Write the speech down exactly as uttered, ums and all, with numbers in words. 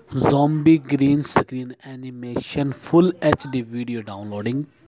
Zombie green screen animation full H D video downloading.